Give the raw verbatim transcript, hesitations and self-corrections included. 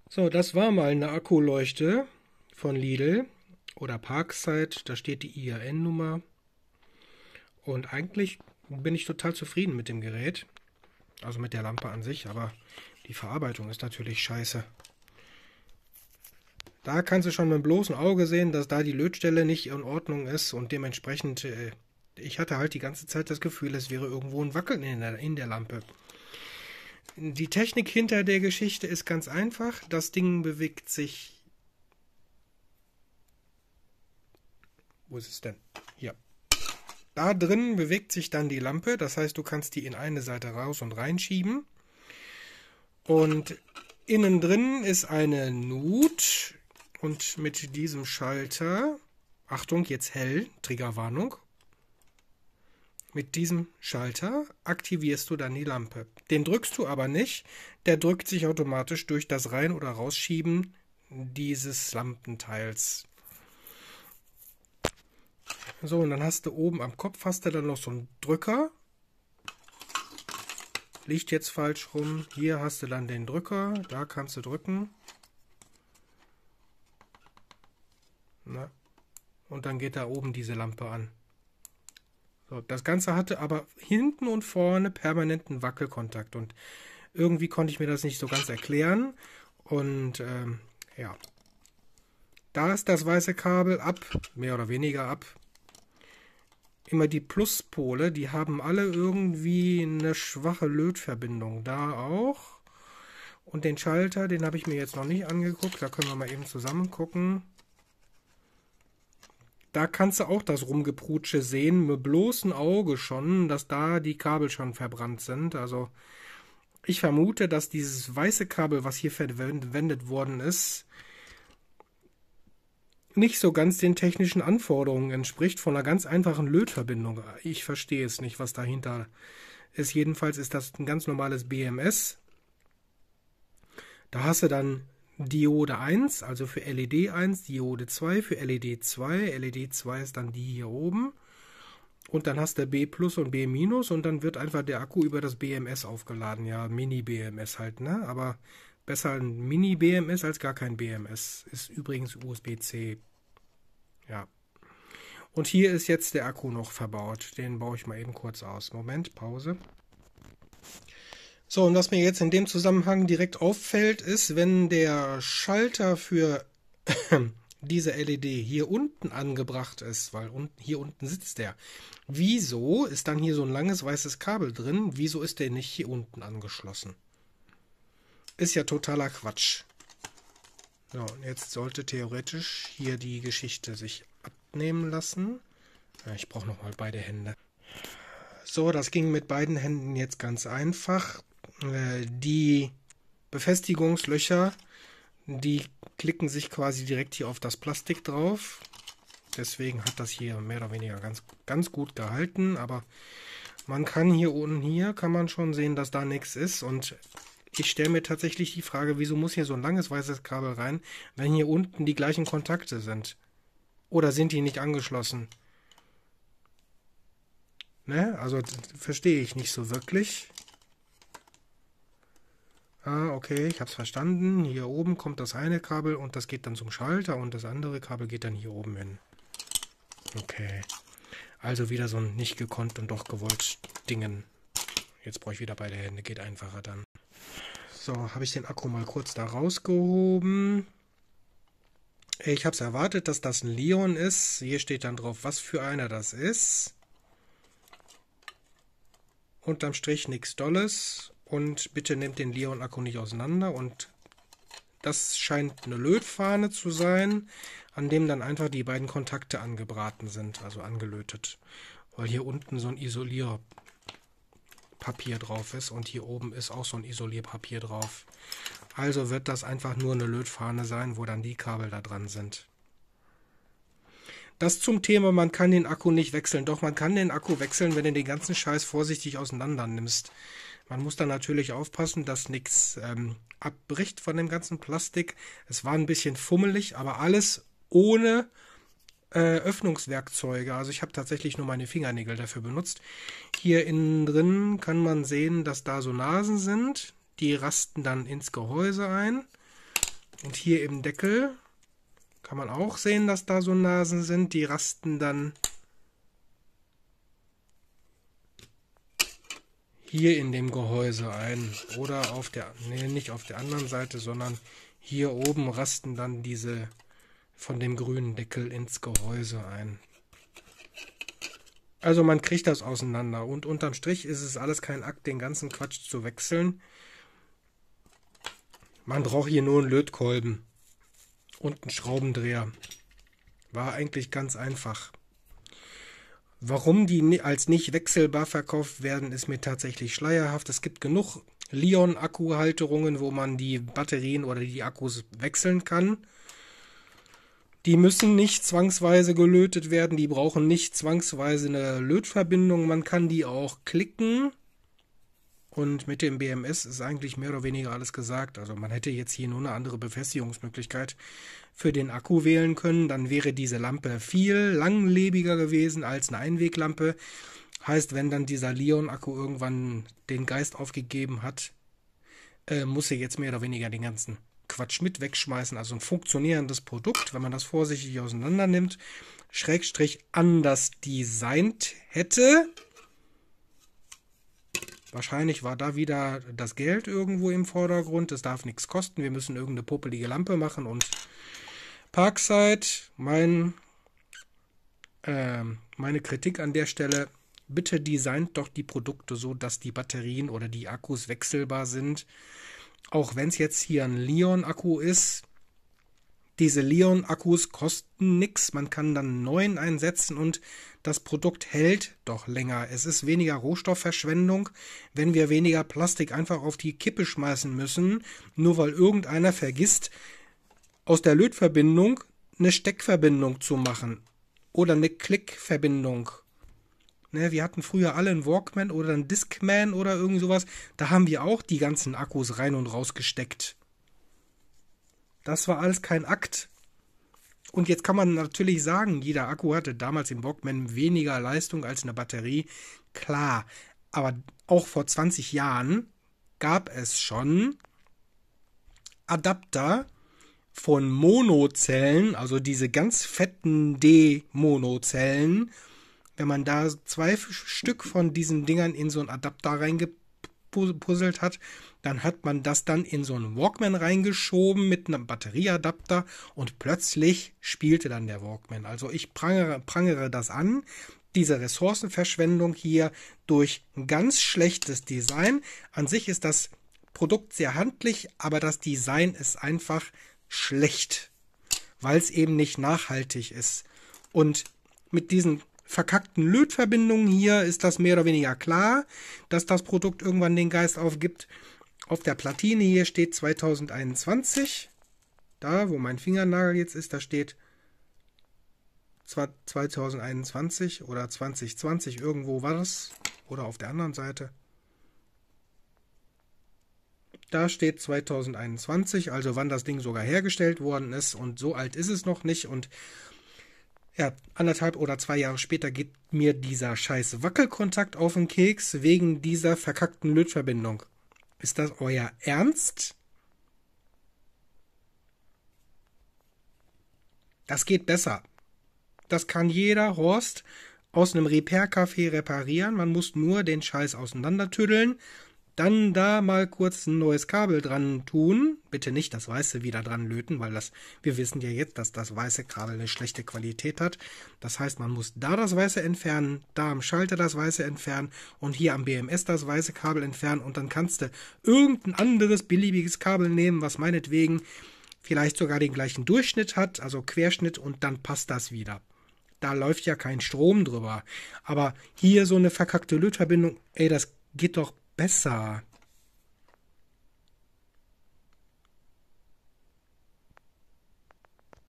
So, das war mal eine Akkuleuchte von Lidl oder Parkside. Da steht die I A N-Nummer. Und eigentlich bin ich total zufrieden mit dem Gerät. Also mit der Lampe an sich, aber die Verarbeitung ist natürlich scheiße. Da kannst du schon mit dem bloßen Auge sehen, dass da die Lötstelle nicht in Ordnung ist und dementsprechend, äh, ich hatte halt die ganze Zeit das Gefühl, es wäre irgendwo ein Wackeln in der, in der Lampe. Die Technik hinter der Geschichte ist ganz einfach. Das Ding bewegt sich. Wo ist es denn? Hier. Da drin bewegt sich dann die Lampe. Das heißt, du kannst die in eine Seite raus und reinschieben. Und innen drin ist eine Nut. Und mit diesem Schalter, Achtung, jetzt hell, Triggerwarnung. Mit diesem Schalter aktivierst du dann die Lampe. Den drückst du aber nicht. Der drückt sich automatisch durch das Rein- oder Rausschieben dieses Lampenteils. So, und dann hast du oben am Kopf hast du dann noch so einen Drücker. Liegt jetzt falsch rum. Hier hast du dann den Drücker. Da kannst du drücken. Na. Und dann geht da oben diese Lampe an. So, das Ganze hatte aber hinten und vorne permanenten Wackelkontakt. Und irgendwie konnte ich mir das nicht so ganz erklären. Und ähm, ja. Da ist das weiße Kabel ab, mehr oder weniger ab. Immer die Pluspole, die haben alle irgendwie eine schwache Lötverbindung. Da auch. Und den Schalter, den habe ich mir jetzt noch nicht angeguckt. Da können wir mal eben zusammen gucken. Da kannst du auch das Rumgeprutsche sehen, mit bloßem Auge schon, dass da die Kabel schon verbrannt sind. Also ich vermute, dass dieses weiße Kabel, was hier verwendet worden ist, nicht so ganz den technischen Anforderungen entspricht von einer ganz einfachen Lötverbindung. Ich verstehe es nicht, was dahinter ist. Jedenfalls ist das ein ganz normales B M S. Da hast du dann Diode eins, also für L E D eins, Diode zwei für L E D zwei. L E D zwei ist dann die hier oben. Und dann hast du B plus und B minus und dann wird einfach der Akku über das B M S aufgeladen. Ja, Mini-B M S halt, ne? Aber besser ein Mini-B M S als gar kein B M S. Ist übrigens U S B C. Ja. Und hier ist jetzt der Akku noch verbaut. Den baue ich mal eben kurz aus. Moment, Pause. So, und was mir jetzt in dem Zusammenhang direkt auffällt, ist, wenn der Schalter für diese L E D hier unten angebracht ist, weil unten, hier unten sitzt der. Wieso ist dann hier so ein langes weißes Kabel drin? Wieso ist der nicht hier unten angeschlossen? Ist ja totaler Quatsch. So, und jetzt sollte theoretisch hier die Geschichte sich abnehmen lassen. Ja, ich brauche nochmal beide Hände. So, das ging mit beiden Händen jetzt ganz einfach. Äh, die Befestigungslöcher, die klicken sich quasi direkt hier auf das Plastik drauf. Deswegen hat das hier mehr oder weniger ganz, ganz gut gehalten. Aber man kann hier unten, hier kann man schon sehen, dass da nichts ist. Und ich stelle mir tatsächlich die Frage, wieso muss hier so ein langes weißes Kabel rein, wenn hier unten die gleichen Kontakte sind? Oder sind die nicht angeschlossen? Ne? Also verstehe ich nicht so wirklich. Ah, okay, ich habe es verstanden. Hier oben kommt das eine Kabel und das geht dann zum Schalter und das andere Kabel geht dann hier oben hin. Okay. Also wieder so ein nicht gekonnt und doch gewollt Dingen. Jetzt brauche ich wieder beide Hände, geht einfacher dann. So, habe ich den Akku mal kurz da rausgehoben. Ich habe es erwartet, dass das ein Li-On ist. Hier steht dann drauf, was für einer das ist. Unterm Strich nichts Dolles. Und bitte nehmt den Li-On-Akku nicht auseinander. Und das scheint eine Lötfahne zu sein, an dem dann einfach die beiden Kontakte angebraten sind, also angelötet. Weil hier unten so ein Isolierpapier drauf ist und hier oben ist auch so ein Isolierpapier drauf. Also wird das einfach nur eine Lötfahne sein, wo dann die Kabel da dran sind. Das zum Thema, man kann den Akku nicht wechseln. Doch, man kann den Akku wechseln, wenn du den ganzen Scheiß vorsichtig auseinander nimmst. Man muss dann natürlich aufpassen, dass nichts ähm, abbricht von dem ganzen Plastik. Es war ein bisschen fummelig, aber alles ohne äh, Öffnungswerkzeuge. Also ich habe tatsächlich nur meine Fingernägel dafür benutzt. Hier innen drin kann man sehen, dass da so Nasen sind. Die rasten dann ins Gehäuse ein. Und hier im Deckel kann man auch sehen, dass da so Nasen sind. Die rasten dann hier in dem Gehäuse ein. Oder auf der, nee, nicht auf der anderen Seite, sondern hier oben rasten dann diese von dem grünen Deckel ins Gehäuse ein. Also man kriegt das auseinander. Und unterm Strich ist es alles kein Akt, den ganzen Quatsch zu wechseln. Man braucht hier nur einen Lötkolben und einen Schraubendreher. War eigentlich ganz einfach. Warum die als nicht wechselbar verkauft werden, ist mir tatsächlich schleierhaft. Es gibt genug Li-ion-Akkuhalterungen, wo man die Batterien oder die Akkus wechseln kann. Die müssen nicht zwangsweise gelötet werden, die brauchen nicht zwangsweise eine Lötverbindung. Man kann die auch klicken. Und mit dem B M S ist eigentlich mehr oder weniger alles gesagt. Also man hätte jetzt hier nur eine andere Befestigungsmöglichkeit für den Akku wählen können. Dann wäre diese Lampe viel langlebiger gewesen als eine Einweglampe. Heißt, wenn dann dieser Li-ion-Akku irgendwann den Geist aufgegeben hat, äh, muss er jetzt mehr oder weniger den ganzen Quatsch mit wegschmeißen. Also ein funktionierendes Produkt, wenn man das vorsichtig auseinander nimmt, Schrägstrich anders designt hätte. Wahrscheinlich war da wieder das Geld irgendwo im Vordergrund. Es darf nichts kosten. Wir müssen irgendeine popelige Lampe machen. Und Parkside, mein, äh, meine Kritik an der Stelle, bitte designt doch die Produkte so, dass die Batterien oder die Akkus wechselbar sind. Auch wenn es jetzt hier ein Li-ion-Akku ist. Diese Li-ion-Akkus kosten nichts. Man kann dann einen neuen einsetzen und das Produkt hält doch länger. Es ist weniger Rohstoffverschwendung, wenn wir weniger Plastik einfach auf die Kippe schmeißen müssen, nur weil irgendeiner vergisst, aus der Lötverbindung eine Steckverbindung zu machen oder eine Klickverbindung. Ne, wir hatten früher alle einen Walkman oder einen Discman oder irgend sowas. Da haben wir auch die ganzen Akkus rein und raus gesteckt. Das war alles kein Akt. Und jetzt kann man natürlich sagen, jeder Akku hatte damals im Walkman weniger Leistung als eine Batterie. Klar, aber auch vor zwanzig Jahren gab es schon Adapter von Monozellen, also diese ganz fetten D-Monozellen. Wenn man da zwei Stück von diesen Dingern in so einen Adapter reingepuzzelt hat, dann hat man das dann in so einen Walkman reingeschoben mit einem Batterieadapter und plötzlich spielte dann der Walkman. Also ich prangere, prangere das an, diese Ressourcenverschwendung hier durch ein ganz schlechtes Design. An sich ist das Produkt sehr handlich, aber das Design ist einfach schlecht, weil es eben nicht nachhaltig ist. Und mit diesen verkackten Lötverbindungen hier ist das mehr oder weniger klar, dass das Produkt irgendwann den Geist aufgibt. Auf der Platine hier steht zwanzig einundzwanzig. Da, wo mein Fingernagel jetzt ist, da steht zwanzig einundzwanzig oder zwanzig zwanzig, irgendwo war das. Oder auf der anderen Seite. Da steht zwanzig einundzwanzig, also wann das Ding sogar hergestellt worden ist. Und so alt ist es noch nicht. Und ja, anderthalb oder zwei Jahre später geht mir dieser scheiß Wackelkontakt auf den Keks wegen dieser verkackten Lötverbindung. Ist das euer Ernst? Das geht besser. Das kann jeder Horst aus einem Repair-Café reparieren. Man muss nur den Scheiß auseinandertüddeln. Dann da mal kurz ein neues Kabel dran tun. Bitte nicht das weiße wieder dran löten, weil das, wir wissen ja jetzt, dass das weiße Kabel eine schlechte Qualität hat. Das heißt, man muss da das weiße entfernen, da am Schalter das weiße entfernen und hier am B M S das weiße Kabel entfernen und dann kannst du irgendein anderes beliebiges Kabel nehmen, was meinetwegen vielleicht sogar den gleichen Durchschnitt hat, also Querschnitt, und dann passt das wieder. Da läuft ja kein Strom drüber. Aber hier so eine verkackte Lötverbindung, ey, das geht doch besser.